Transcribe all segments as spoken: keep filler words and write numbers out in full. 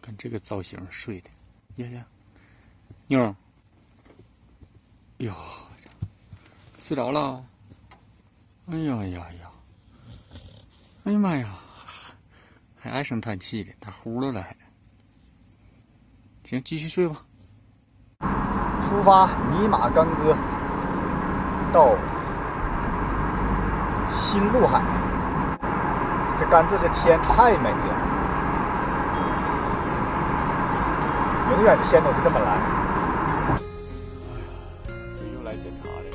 看这个造型睡的，呀呀，妞儿，哟，睡着了。哎呀呀呀！哎呀妈呀，还唉声叹气的，打呼噜了还。行，继续睡吧。 出发，尼玛干戈，到新陆海。这甘蔗这天太美了，永远天都是这么蓝。 这又来检查的。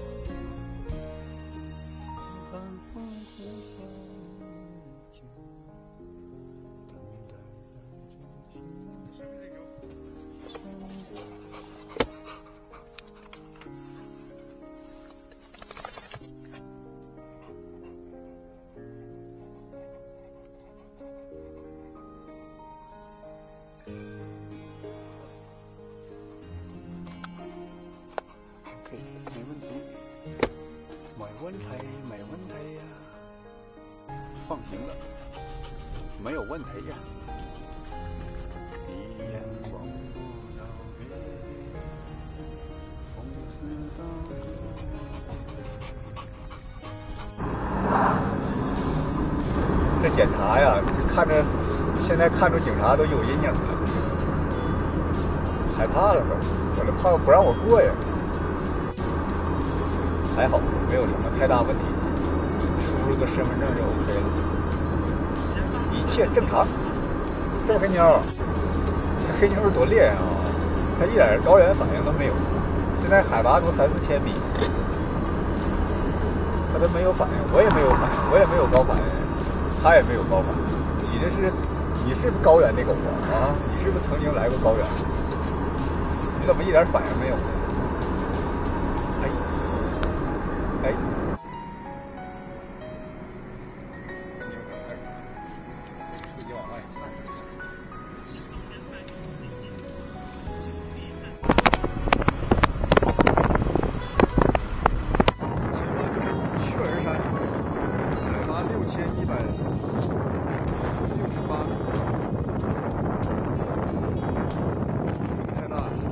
没问题，没问题，没问题呀！放行了，没有问题呀。一眼望不到月，风似刀这检查呀，看着现在看着警察都有阴影了，害怕了都，我这怕不让我过呀。还好没有什么太大问题，输入个身份证就 OK 了，一切正常。这黑妞，这黑妞是多厉害啊！她一点高原反应都没有，现在海拔都三四千米，她都没有反应，我也没有反应，我也没有高反应，她也没有高反应。你这是，你是不是高原的狗啊？啊，你是不是曾经来过高原？你怎么一点反应没有呢？哎。哎，手机往外看。前方就是雀儿山，海拔六千一百六十八米，风太大了。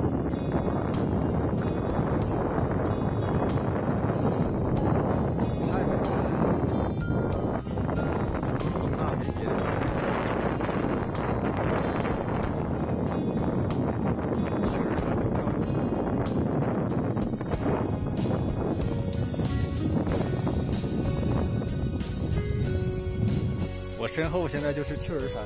我身后现在就是雀儿山，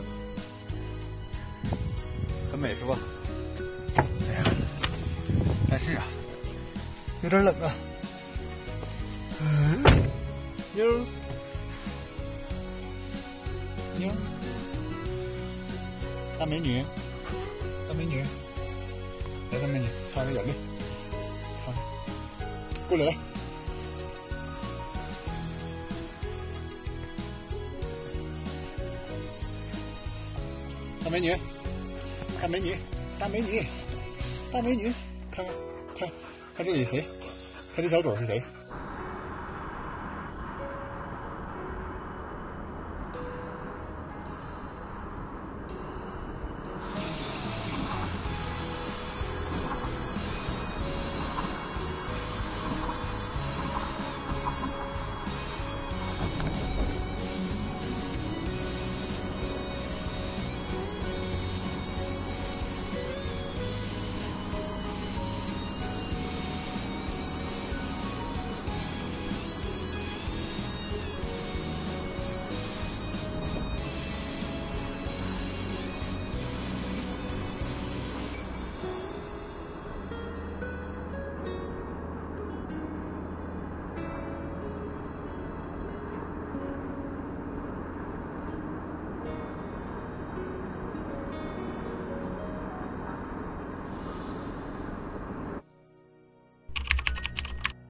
很美是吧？哎呀，但是啊，有点冷啊。嗯，妞儿，妞儿，大美女，大美女，来，大美女，擦擦眼泪，擦，过来。大美女，大美女，大美女，大美女，看看看看这里谁？看这小狗是谁？